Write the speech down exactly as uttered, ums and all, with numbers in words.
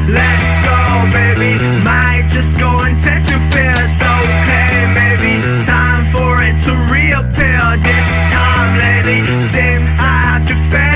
let's go, baby. Might just go and test the fears. Okay, maybe time for it to reappear. This time lately seems I have to fail.